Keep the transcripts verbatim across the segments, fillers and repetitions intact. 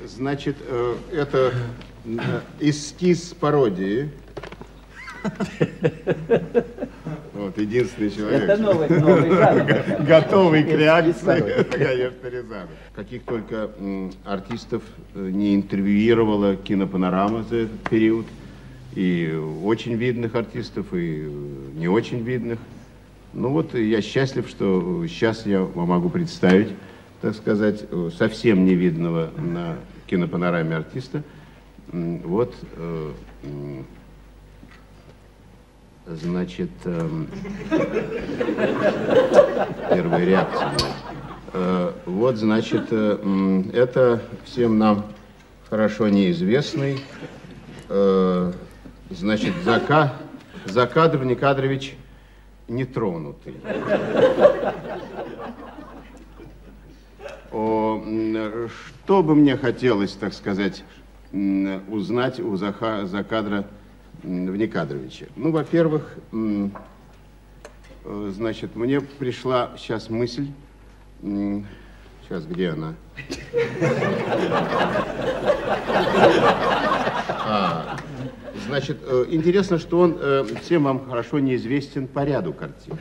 Значит, э, это э, эскиз пародии. Вот, единственный человек. Это новый, новый жанр. Готовый к реакции, конечно, Рязанов. Каких только артистов не интервьюировала кинопанорама за этот период. И очень видных артистов, и не очень видных. Ну вот, я счастлив, что сейчас я могу представить, так сказать, совсем невидного на кинопанораме артиста. Вот, значит, первая реакция. Вот, значит, это всем нам хорошо неизвестный, значит, Зака, Закадр Никадрович Нетронутый. О, что бы мне хотелось, так сказать, узнать у Заха, Закадра Никадровича? Ну, во-первых, значит, мне пришла сейчас мысль. Сейчас, где она? А, значит, интересно, что он всем вам хорошо неизвестен по ряду картин.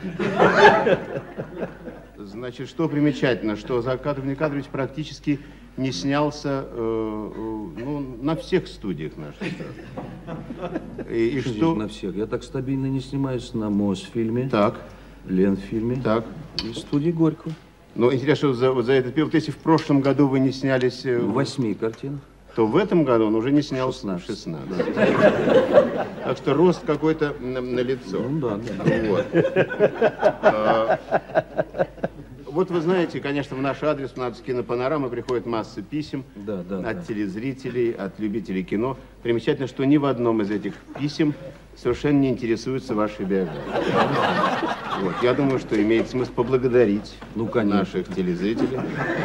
Значит, что примечательно, что Закадр Никадрович практически не снялся э, ну, на всех студиях наших. И, и что, что... На всех? Я так стабильно не снимаюсь на Мосфильме, так. Ленфильме, так. и студии Горького. Ну, интересно, за, за этот период, если в прошлом году вы не снялись... Э, в восьми картинах. То в этом году он уже не снялся. шестнадцать. шестнадцать. Так что рост какой-то на, на лицо. Ну да, да. Вот. А, вот вы знаете, конечно, в наш адрес, в наш кинопанорамы приходит масса писем да, да, от да. телезрителей, от любителей кино. Примечательно, что ни в одном из этих писем совершенно не интересуются вашей биографией. Вот. Я думаю, что имеет смысл поблагодарить ну, наших телезрителей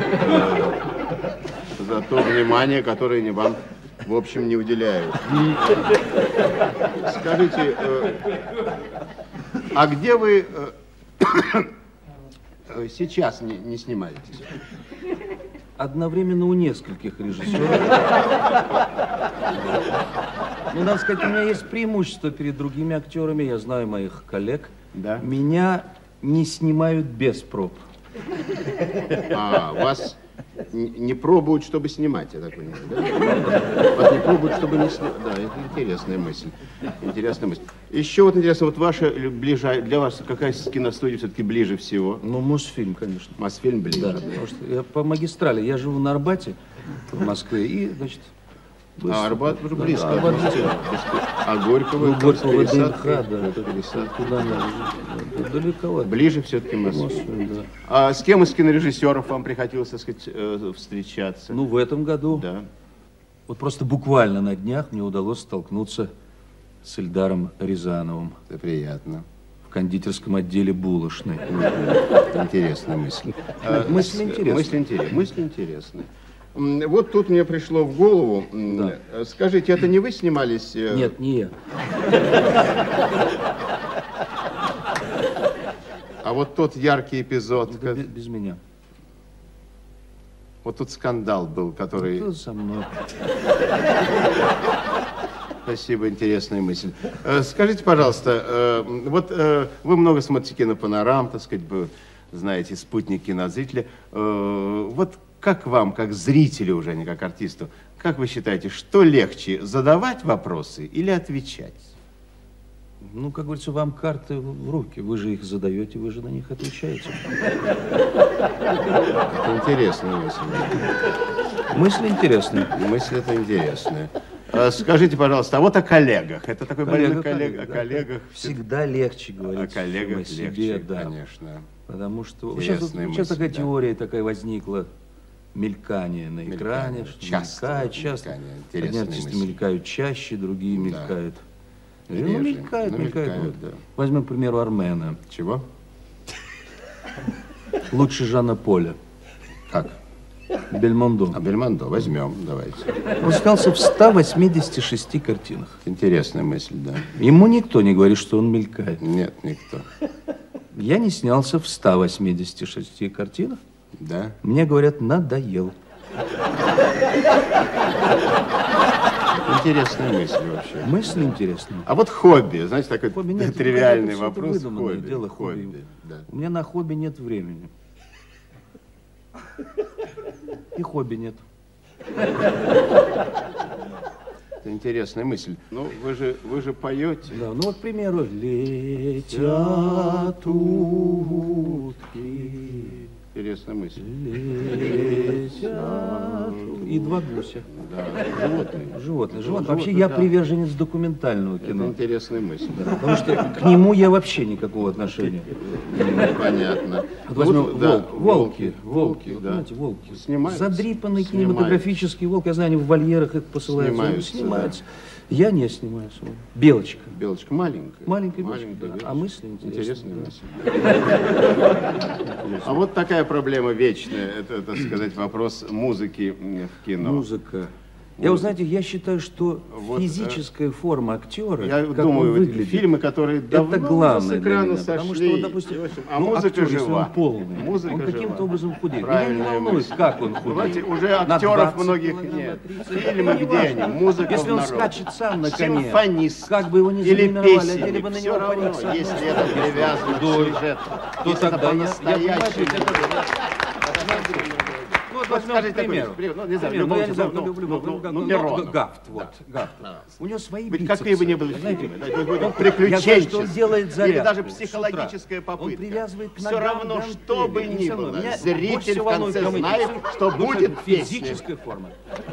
за то внимание, которое они вам, в общем, не уделяют. Скажите, э, а где вы э, сейчас не, не снимаетесь? Одновременно у нескольких режиссеров. Ну, надо сказать, у меня есть преимущество перед другими актерами. Я знаю моих коллег. Да? Меня не снимают без проб. А, вас не пробуют, чтобы снимать, я так понимаю, да? Вас не пробуют, чтобы не снимать. Да, это интересная мысль. Интересная мысль. Еще вот интересно, вот ваша ближе, для вас какая киностудия все-таки ближе всего? Ну, Мосфильм, конечно. Мосфильм ближе. Да, потому что я по магистрали, я живу на Арбате в Москве, и, значит... Быстро. А Арбат уже близко. Да, Арбат близко. А Горького? Ну, Горького ДНХ, да. Пересадка. Туда надо. Далековато. Ближе все-таки Москве. Да. А с кем из кинорежиссеров вам приходилось, так сказать, встречаться? Ну, в этом году. Да. Вот просто буквально на днях мне удалось столкнуться с Эльдаром Рязановым. Это приятно. В кондитерском отделе булочной. Интересная мысль. Мысль интересная. Мысль интересная. Мысль интересная. Вот тут мне пришло в голову. Да. Скажите, это не вы снимались? Нет, не я. А вот тот яркий эпизод. Это без, без меня. Вот тут скандал был, который... Кто со мной? Спасибо, интересная мысль. Скажите, пожалуйста, вот вы много смотрите кинопанорам, так сказать, знаете, спутник кинозрителя. Вот как вам, как зрителю уже, а не как артисту, как вы считаете, что легче, задавать вопросы или отвечать? Ну, как говорится, вам карты в руки. Вы же их задаете, вы же на них отвечаете. Это интересная мысль. Мысль интересная. Мысль это интересная. Скажите, пожалуйста, а вот о коллегах. Это такой больной коллег, о коллегах. Всегда легче говорить. О коллегах о себе, легче, да. Конечно. Потому что сейчас, мысль, сейчас такая да. теория такая возникла. Мелькание на экране. Мелькание. Часто. Мелькает часто. Одни артисты мысль. мелькают чаще, другие Да. мелькают. Реже. Ну, мелькают, Ну, мелькают. мелькают, да. Возьмем, к примеру, Армена. Чего? Лучше Жана Поля. Как? Бельмондо. А Бельмондо возьмем, давайте. Он снялся в ста восьмидесяти шести картинах. Интересная мысль, да. Ему никто не говорит, что он мелькает. Нет, никто. Я не снялся в ста восьмидесяти шести картинах. Да? Мне говорят, надоел. Интересная мысль вообще. Мысль интересная. А вот хобби, знаете, такой Хобби нет, тривиальный это вопрос. выдуманное Хобби, дело, хобби. хобби, да. У меня на хобби нет времени. И хобби нет. Это интересная мысль. Ну, вы же, вы же поете. Да, ну вот, к примеру, летят утки. Интересная мысль. Летят. И два гуся. Да, животные. Животные. Животные. Животные, Вообще я да. приверженец документального Это кино. интересная мысль. Да, потому что к нему я вообще никакого отношения. Ну, понятно. Вот возьмем Ну, да, волк, волки, волки, вот да. знаете, волки. Снимаются. Задрипанный Снимаются. кинематографический волк, я знаю, они в вольерах их посылают. Снимаются, Снимаются. Я не снимаю свой. Белочка. Белочка маленькая. Маленькая белочка, да. белочка. А мысли интересные. Интересная мысль. А вот такая проблема вечная, это, так сказать, вопрос музыки в кино. Музыка. Я, вы знаете, я считаю, что Вот, физическая форма актера, Я как думаю, он вот выглядит, фильмы, которые давно это главное с для экрана меня, сошли. потому что, вот, допустим, И, в общем, а ну, музыка актер, если жива. он полный, Музыка он каким-то жива. образом худеет. Меня не Правильная волнует, мысль. как он худеет. Знаете, уже На актеров двадцать многих килограмм, нет. на тридцать. Фильмы, Это не где важно. они? Музыка Если в он народ. скачет сам на коне, Симфонист. как бы его не Или заминировали, песенник. одели бы на Все него равно, парик с одной если стороны. это привязано к Вдоль. сюжету. То Если это тогда я, я понимаю, по-настоящему. что это... Ну, вот возьмем, скажите к примеру. такой, ну, не знаю, Пример, ну, я не знаю, ну, ну, люблю, ну, люблю, ну, как- ну, ну, Миронов. Гафт, вот, Гафт. У него свои Ведь бицепсы. какие бы ни были Знаете, фильмы, да, это будет он- приключенческий. я знаю, что он делает зарядку Или даже с психологическая утра. попытка. Он привязывает к Все ногам равно, гантели. что бы И ни всё равно. было, Меня больше зритель всего в волнует конце композиция. знает, что Ну, будет песня. физическая форма.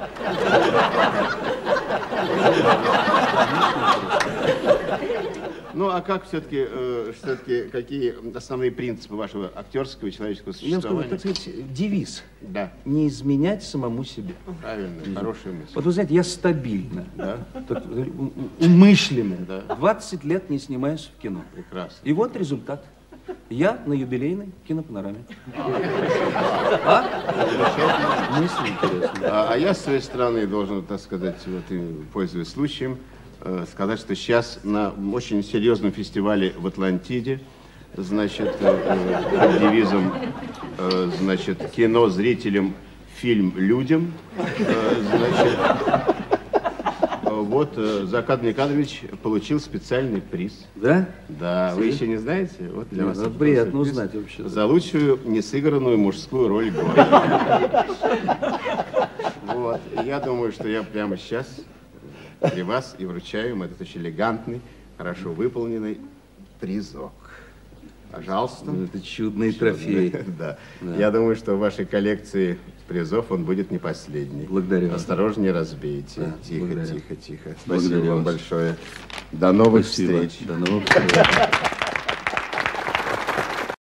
Ну, а как все-таки, э, все-таки, какие основные принципы вашего актерского и человеческого Я вам скажу, существования? так сказать, девиз. Да, Не изменять самому себе. правильно, хорошая мысль. Вот вы знаете, я стабильно, Да, так, э, у- умышленно, Да. двадцать лет не снимаюсь в кино. прекрасно. И вот результат. Я на юбилейной кинопанораме. А? Мысли интересные. А, а я, с своей стороны, должен, так сказать, вот, и, пользуясь случаем, э, сказать, что сейчас на очень серьезном фестивале в Атлантиде, значит, э, э, под девизом, э, значит, кино зрителям, фильм людям, э, значит, э, вот э, Закат Никадрович получил специальный приз. Да? Да, вы еще не знаете? Вот для Нет, вас ну, это приятно просто узнать приз вообще. За лучшую несыгранную мужскую роль года. Вот. И я думаю, что я прямо сейчас при вас и вручаю им этот очень элегантный, хорошо выполненный призок. Пожалуйста. Ну, это чудный трофей. Да. Да. Я думаю, что в вашей коллекции призов он будет не последний. Благодарю вас. Осторожнее разбейте. Да, Тихо, благодарю. тихо, тихо. Спасибо Благодарю вам вас. большое. До новых Спасибо. встреч. До новых встреч.